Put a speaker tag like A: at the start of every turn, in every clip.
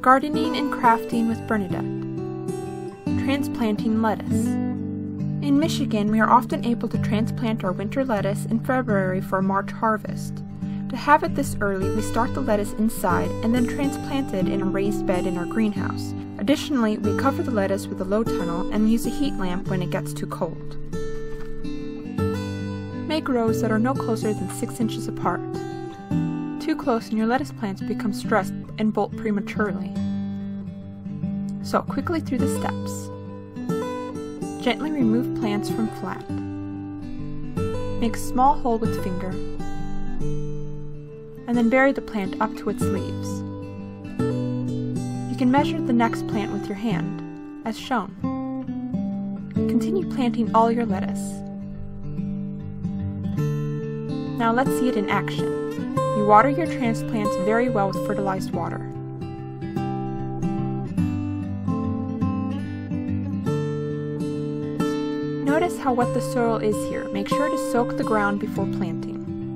A: Gardening and Crafting with Bernadette. Transplanting lettuce. In Michigan, we are often able to transplant our winter lettuce in February for a March harvest. To have it this early, we start the lettuce inside and then transplant it in a raised bed in our greenhouse. Additionally, we cover the lettuce with a low tunnel and use a heat lamp when it gets too cold. Make rows that are no closer than 6 inches apart. Too close and your lettuce plants become stressed and bolt prematurely. So quickly through the steps. Gently remove plants from flat. Make a small hole with finger, and then bury the plant up to its leaves. You can measure the next plant with your hand, as shown. Continue planting all your lettuce. Now let's see it in action. You water your transplants very well with fertilized water. Notice how wet the soil is here. Make sure to soak the ground before planting.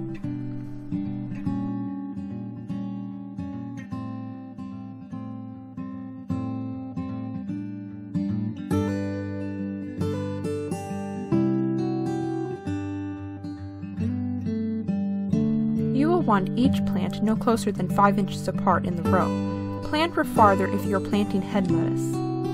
A: You will want each plant no closer than 5 inches apart in the row. Plan for farther if you are planting head lettuce.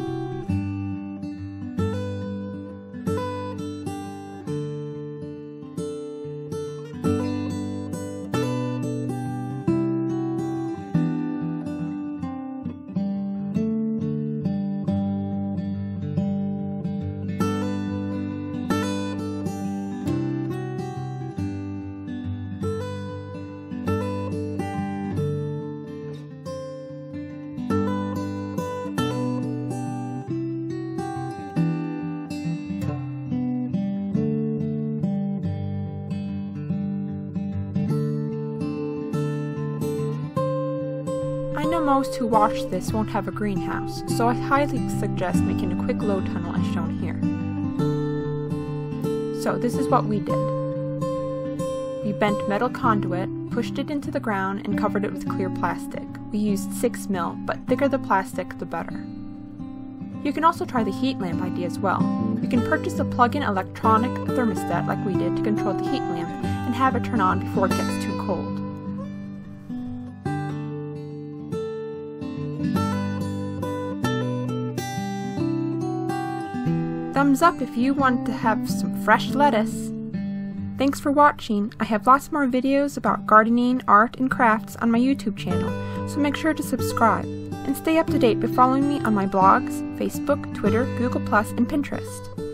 A: I know most who watch this won't have a greenhouse, so I highly suggest making a quick low tunnel as shown here. So this is what we did. We bent metal conduit, pushed it into the ground, and covered it with clear plastic. We used 6 mil, but thicker the plastic, the better. You can also try the heat lamp idea as well. You can purchase a plug-in electronic thermostat like we did to control the heat lamp and have it turn on before it gets too cold. Thumbs up if you want to have some fresh lettuce. Thanks for watching. I have lots more videos about gardening, art, and crafts on my YouTube channel, so make sure to subscribe. And stay up to date by following me on my blogs, Facebook, Twitter, Google+, and Pinterest.